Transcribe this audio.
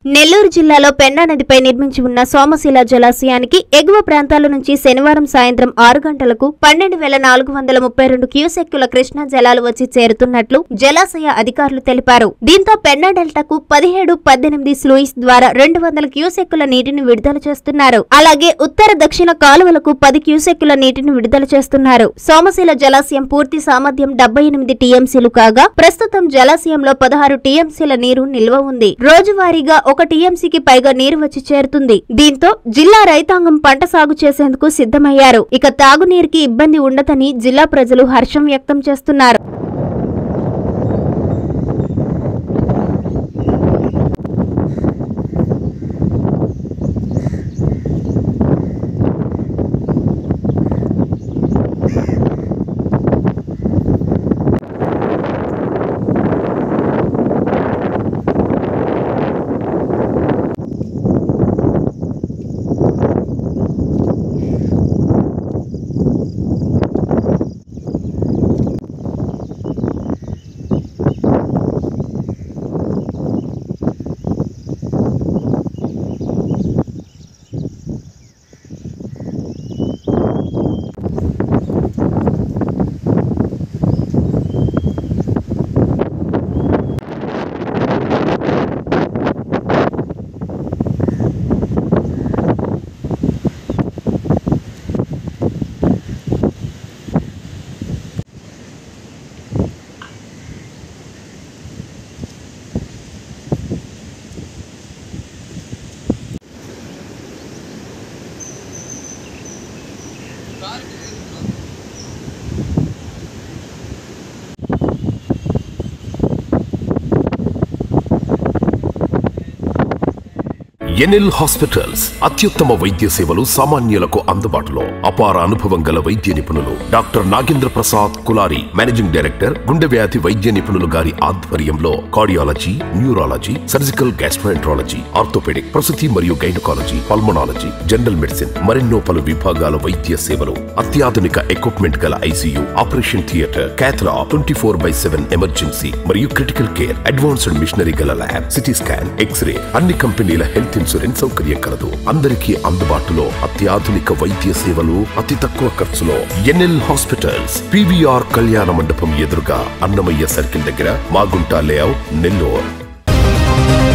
నెల్లూరు జిల్లాలో పెన్నా నదిపై నిర్మించి ఉన్న సోమశిల జలాశయానికి ఎగువ ప్రాంతాల నుంచి శనివారం సాయంత్రం 6 గంటలకు 12,432 క్యూసెక్కుల కృష్ణా జలాలు వచ్చి చేరుతున్నట్లు జలాశయ అధికారులు తెలిపారు. దీంతో పెన్నా డెల్టాకు 17-18 స్లూయిస్ ద్వారా 200 క్యూసెక్కుల నీటిని విడుదల చేస్తున్నారు. అలాగే ఉత్తర దక్షిణ కాలువలకు 10 క్యూసెక్కుల నీటిని విడుదల చేస్తున్నారు. సోమశిల జలాశయం పూర్తి సామర్థ్యం 78 టీఎంసీలు కాగా ప్రస్తుతం జలాశయంలో 16 టీఎంసీల నీరు నిల్వ ఉంది. రోజువారీగా 1 టీఎంసీకి పైగా నీరు వచ్చి చేరుతుంది. దీంతో జిల్లా రైతాంగం పంట సాగు చేసేందుకు సిద్ధమయ్యారు. ఇక తాగునీరుకి ఇబ్బంది ఉండదని జిల్లా ప్రజలు హర్షం వ్యక్తం చేస్తున్నారు. ఎన్ఎల్ హాస్పిటల్స్ అత్యుత్తమ వైద్య సేవలు సామాన్యులకు అందుబాటులో. అపార అనుభవం గల వైద్య నిపుణులు doctor Nagendra Prasad Kulari, managing director, గుండె వ్యాధి వైద్య నిపుణులు గారి ఆధ్వర్యంలో cardiology, neurology, surgical gastroenterology, orthopedic, ప్రసూతి మరియు గైనకాలజీ, పల్మనాలజీ, జనరల్ మెడిసిన్ మరెన్నో పలు విభాగాల వైద్య సేవలు. అత్యాధునిక ఎక్విప్మెంట్ గల ICU, operation theatre, cath lab, 24/7 emergency మరియు క్రిటికల్ కేర్, అడ్వాన్స్డ్ మిషనరీ గల ల్యాబ్, సిటీ స్కాన్, ఎక్స్రే, అన్ని కంపెనీల హెల్త్ ఇన్సూరెన్స్ సౌకర్యం కలదు. అందరికీ అందుబాటులో అత్యాధునిక వైద్య సేవలు అతి తక్కువ ఖర్చులో. ఎన్ఎల్ హాస్పిటల్స్, పీవీఆర్ కళ్యాణ మండపం ఎదురుగా, అన్నమయ్య సర్కిల్ దగ్గర, మాగుంట లేఅవుట్, నెల్లూరు.